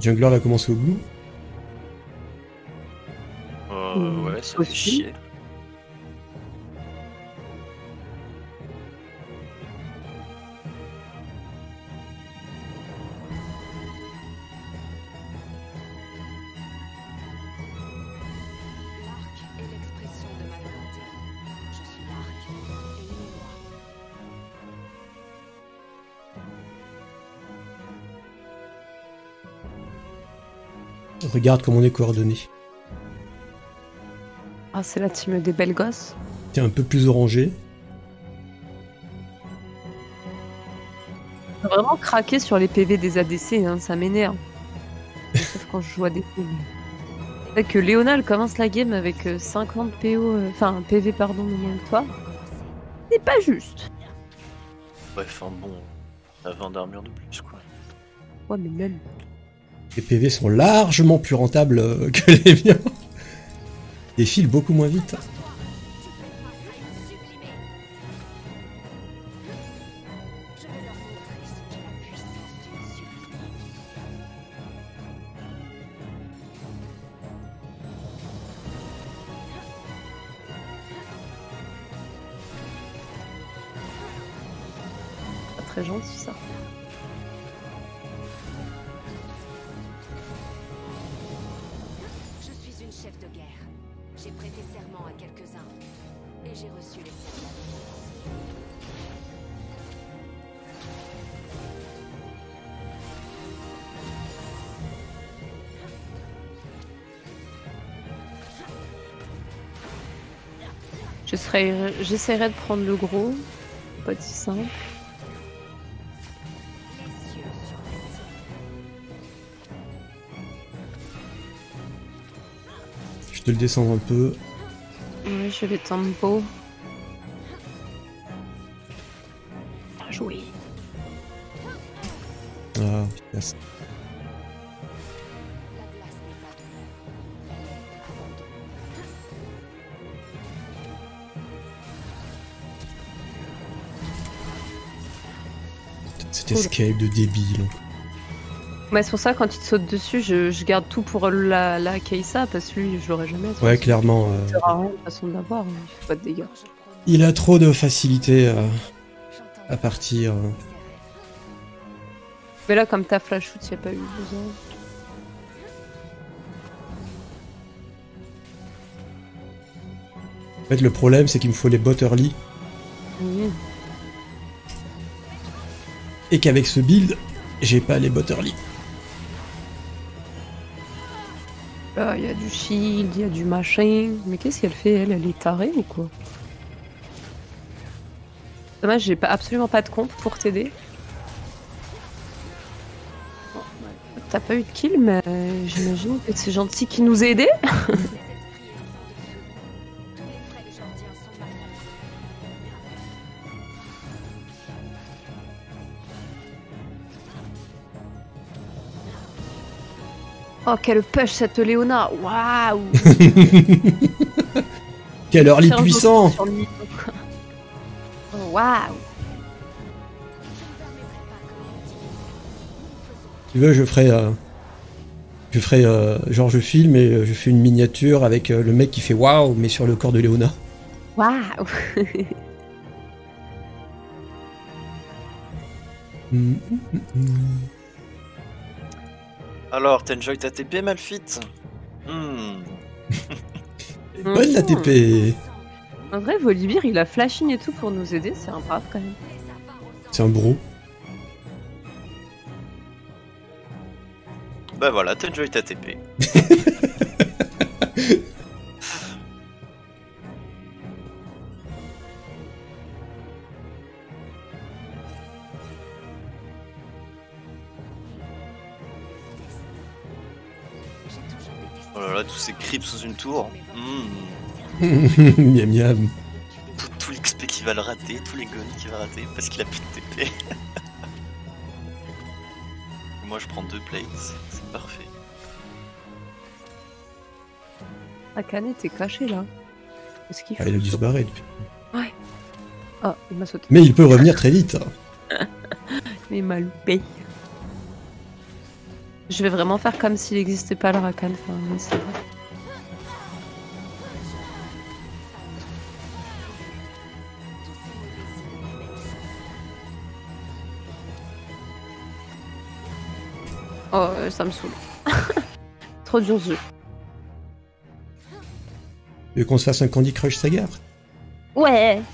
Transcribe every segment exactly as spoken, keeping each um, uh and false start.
Jungler va commencer au blue. Euh, Mmh, ouais, ça fait aussi. chier. L'arc est l'expression de ma volonté. Je suis l'arc, aimez-moi. Regarde comme on est coordonné. Ah, c'est la team des belles gosses. T'es un peu plus orangé. J'ai vraiment craqué sur les P V des A D C, hein, ça m'énerve. Sauf quand je joue A D C. C'est vrai que Léona, elle commence la game avec euh, cinquante P O, euh, enfin P V pardon, moins que toi. C'est pas juste. Bref, enfin bon, on a vingt d'armure de plus, quoi. Ouais, mais même. Les P V sont largement plus rentables euh, que les miens. Ils filent beaucoup moins vite. Je vais leur montrer ce qu'est la puissance d'une supplie. Pas très gentil ça. Je suis une chef de guerre. J'ai prêté serment à quelques-uns. Et j'ai reçu les serments. J'essaierai j'essaierai de prendre le gros. Pas si simple. Les yeux sur la cible. Je te le descends un peu. Ouais, je vais tempo. Bien joué. Ah, putain. La glace n'est pas de l'eau. Elle est abandonnée. Cet escape de débile. Mais c'est pour ça, quand il te saute dessus, je, je garde tout pour la, la Keisa, parce que lui, je l'aurais jamais. de toute Ouais, façon. clairement. euh, Ça sert à rien de façon de l'avoir, il fait pas de dégâts. Quand je prononce, il a trop de facilité euh, j'entends à partir. euh. ses rêves. Mais là, comme t'as flash shoot, y a pas eu besoin. En fait, le problème, c'est qu'il me faut les bots early. Mmh. Et qu'avec ce build, j'ai pas les bots early. Là, il y a du shield, il y a du machin. Mais qu'est-ce qu'elle fait, elle Elle est tarée ou quoi? Dommage, j'ai pas, absolument pas de comp pour t'aider. Bon, ouais. T'as pas eu de kill, mais j'imagine que c'est gentil qui nous a aidés. Ces esprits est sang de feu. Tous les frais de Jordien sont ma faute. Oh, quelle push cette Léona! Waouh! Quel early Faire un puissant! sur le niveau. Oh, waouh! Tu veux, je ferai. euh, Je ferai. euh, genre, je filme et euh, je fais une miniature avec euh, le mec qui fait waouh, mais sur le corps de Léona. Waouh! Mm, mm, mm, mm. Alors, t'enjoy ta T P, Malphite? Hmm. Bonne la T P! En vrai, Volibear, il a flashing et tout pour nous aider, c'est un brave quand même. C'est un bro. Bah voilà, t'enjoy ta T P. Oh là là, tous ces creeps sous une tour. Hmm. Miam miam. Tout, tout l'X P qui va le rater, tous les gones qui va rater parce qu'il a plus de T P. Moi je prends deux plates, c'est parfait. Akane était caché là. Qu'est-ce qu'il Ah, fait? il a dû se barrer depuis. Ah, il m'a sauté. Mais il peut revenir très vite. Mais il m'a loupé. Je vais vraiment faire comme s'il n'existait pas le Rakan. Enfin, mais c'est vrai. Oh, euh, ça me saoule. Trop dur ce jeu. Tu veux qu'on se fasse un Candy Crush Saga? Ouais.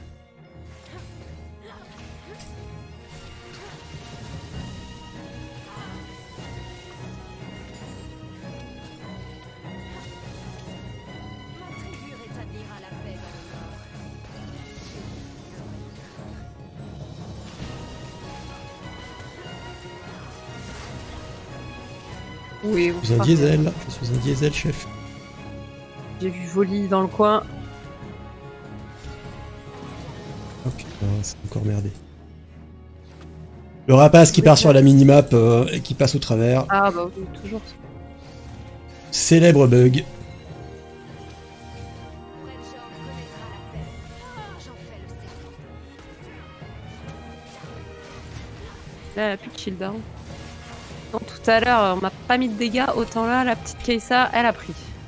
Oui, Je suis un diesel, je suis un diesel, chef. J'ai vu Voli dans le coin. Ok, ah, c'est encore merdé. Le rapace qui part sur la minimap euh, et qui passe au travers. Ah bah oui, toujours. Célèbre bug. Là, elle a plus de shield. Hein. Non, tout à l'heure, on m'a pas mis de dégâts. Autant là, la petite Kai'Sa, elle a pris.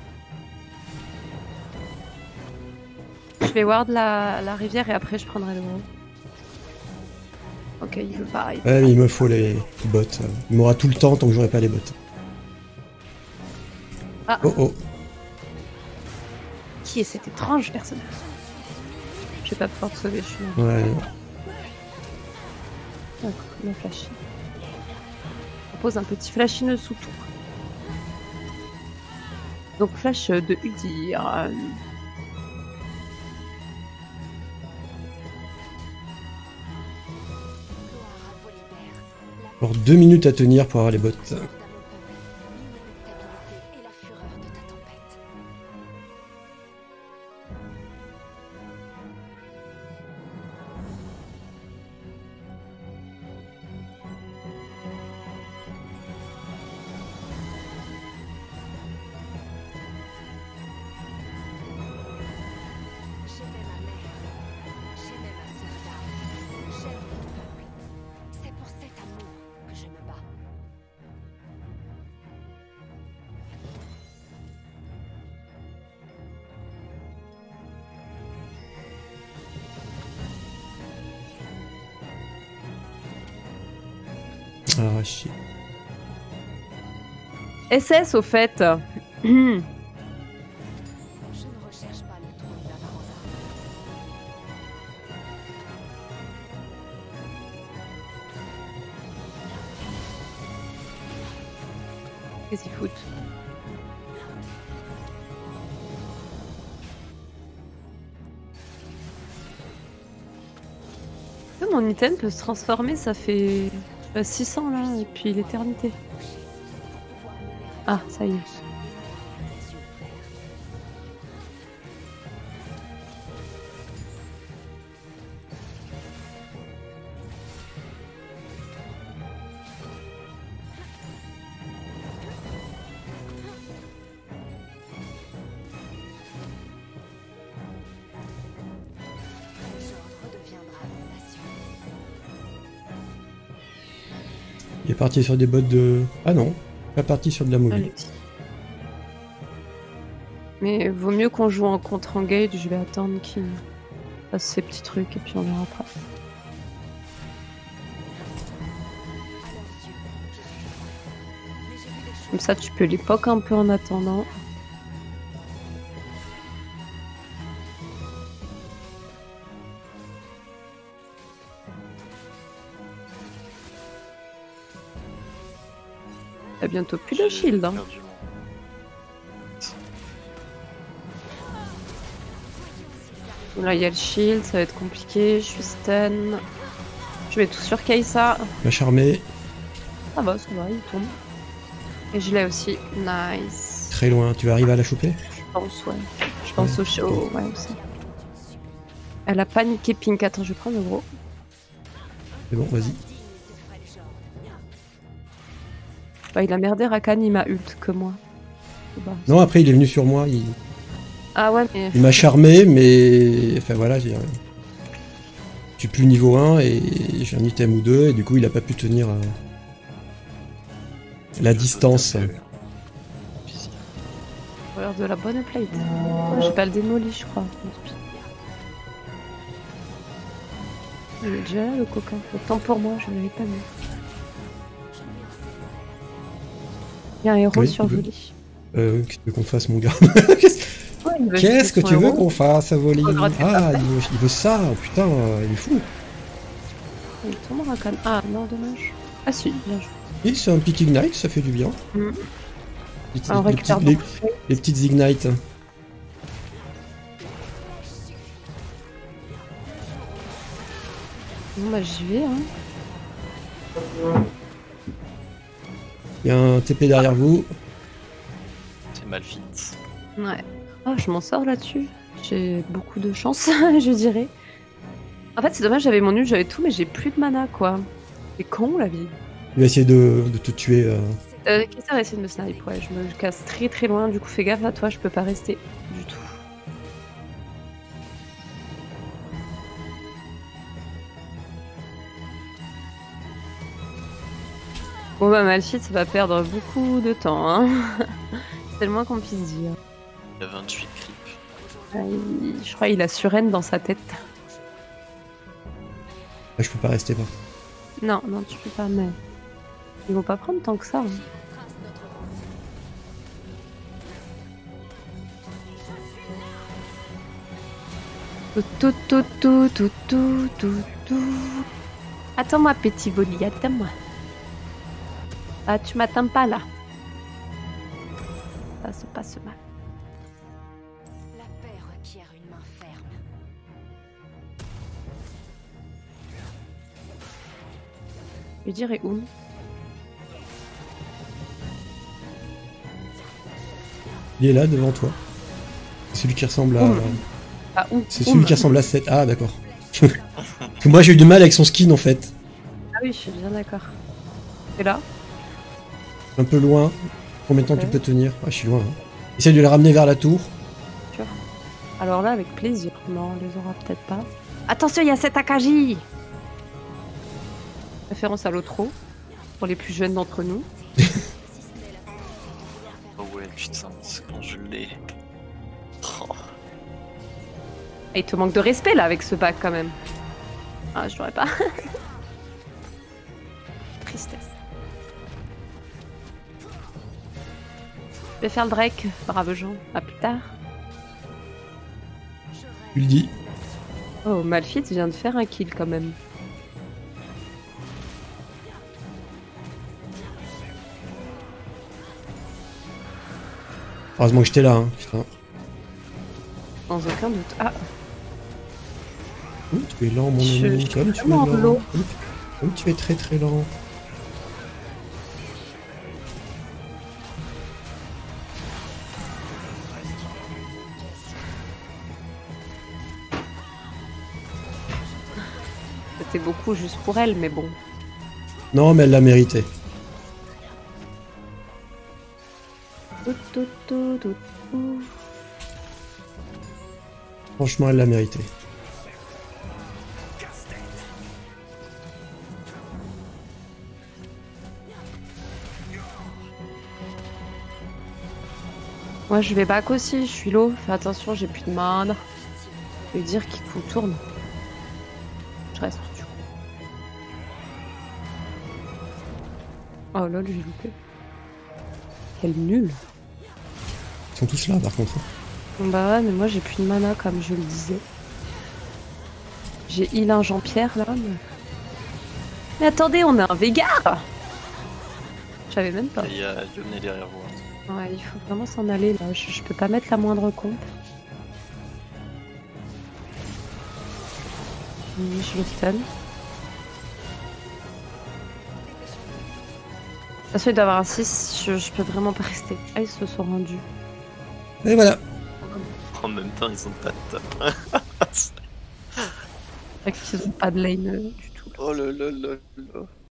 Je vais ward la, la rivière et après je prendrai le gros. Ok, il veut pas. Il, Ouais, mais il me faut les bots. Il m'aura tout le temps tant que j'aurai pas les bots. Ah. Oh oh. Qui est cet étrange personnage? Je vais pas pouvoir te sauver, je suis là. Ouais. D'accord, il a flashé. On pose un petit flashineux sous tout. Donc flash de Udyr. Euh... Alors deux minutes à tenir pour avoir les bots. Ah, chier. S S au fait. Je ne recherche pas le trône d'Avarosa. Qu'est-ce qu'il fout? Mon item peut se transformer, ça fait six cents là, et puis l'éternité. Ah, ça y est. Il est parti sur des bots de... Ah non, pas parti sur de la mobile. Mais vaut mieux qu'on joue en contre-engage, je vais attendre qu'il fasse ses petits trucs et puis on verra après. Comme ça tu peux les poke un peu en attendant. T'as bientôt plus de shield. Hein. Là il y a le shield, ça va être compliqué, je suis stun. Je mets tout sur Kai'Sa. La charmée. Ça va, ça va, il tombe. Et je l'ai aussi, nice. Très loin, tu vas arriver à la choper? Je pense, ouais. Je pense ouais. Au show, ouais aussi. Elle a paniqué Pink, attends, je vais prendre le gros. C'est bon, vas-y. Bah, il a merdé Rakan, il m'a ult que moi. Bah, non, après il est venu sur moi. Il... Ah ouais, mais. Il m'a charmé, mais. Enfin voilà, j'ai. Je suis plus niveau un et j'ai un item ou deux, et du coup il a pas pu tenir. À... La distance. Regarde de la bonne plate. Oh, j'ai pas le démoli, je crois. Il est déjà là, le coquin. Autant pour moi, je ne l'avais pas vu. Il y a un héros Oui, survolé. Euh, qu'est-ce que tu veux qu'on fasse, mon gars? Ouais, il veut Qu'est-ce que jeter tu son veux héros. qu'on fasse, Avoli? On va gratter Ah, par il terre. veut, il veut ça, putain, il est fou. Il tombera quand même. Ah non, dommage. Ah si, bien joué. Et c'est un pick ignite, ça fait du bien. Mm. Les, petites- Ah, on les récupère petites, les- beaucoup de les petites ignites. Bon bah j'y vais hein. Il y a un T P derrière vous. C'est mal fit. Ouais. Oh, je m'en sors là-dessus. J'ai beaucoup de chance, je dirais. En fait, c'est dommage, j'avais mon nul, j'avais tout, mais j'ai plus de mana, quoi. C'est con, la vie. Il va essayer de, de te tuer. euh. Euh, Kessler va essayer de me snipe, ouais. Je me casse très très loin, du coup, fais gaffe à toi, je peux pas rester du tout. Bon bah, Malphite va perdre beaucoup de temps, hein. C'est le moins qu'on puisse dire. Il y a vingt-huit creeps. Ah, il- Je crois qu'il a Suren dans sa tête. Ah, je peux pas rester pas. Non, non, tu peux pas, mais... Ils vont pas prendre tant que ça. Hein. Tout, tout, tout, tout, tout, tout, tout, tout. Attends-moi, petit Voli, attends-moi. Ah, tu m'attends pas, là. Ça se passe mal. La paix requiert une main ferme. Je dirais où? Il est là, devant toi. C'est celui qui ressemble à... Oum. Ah, où? C'est Oum. celui qui ressemble à Seth. Ah, d'accord. Parce que moi, j'ai eu du mal avec son skin, en fait. Ah oui, je suis bien d'accord. C'est là? Un peu loin. Combien de temps Ouais. tu peux tenir? Ah, je suis loin. Hein. Essaye de la ramener vers la tour. Sûr. Alors là, avec plaisir. Non, on les aura peut-être pas. Attention, il y a cet Akagi! Référence à l'Otro, pour les plus jeunes d'entre nous. Oh ouais, putain, c'est quand je l'ai. Oh. Et il te manque de respect là avec ce bac quand même. Ah, je l'aurais pas. Tristesse. Je vais faire le Drake, brave gens. À plus tard. Tu le dis. Oh, Malphite vient de faire un kill quand même. Heureusement que j'étais là, hein. Putain. Sans aucun doute. Ah, Ouh, tu es lent, mon Je- ami. je suis Comme tu es vraiment lent. low. Comme tu- Comme tu es très très lent. c'était beaucoup juste pour elle, mais bon. Non, mais elle l'a mérité. Tout, tout, tout, tout, tout. Franchement, elle l'a mérité. Moi, je vais back aussi, je suis low. Fais attention, j'ai plus de mana. Je vais dire qu'il faut tourne. Je reste du coup. Oh lol, j'ai loupé. Quel nul. Ils sont tous là, par contre. Bah ouais, mais moi j'ai plus de mana comme je le disais. J'ai heal un Jean-Pierre là, mais... Mais attendez, on a un Veigar. Je savais même pas. Et il y a Yone derrière vous. Ouais, il faut vraiment s'en aller là. Je, je peux pas mettre la moindre comp. Oui, je le stun. De toute façon, il doit avoir un six. Je, je peux vraiment pas rester. Ah, ils se sont rendus. Et voilà. En même temps, ils ont pas de top. C'est vrai qu'ils ont pas de lane euh, du tout. Oh là là là là.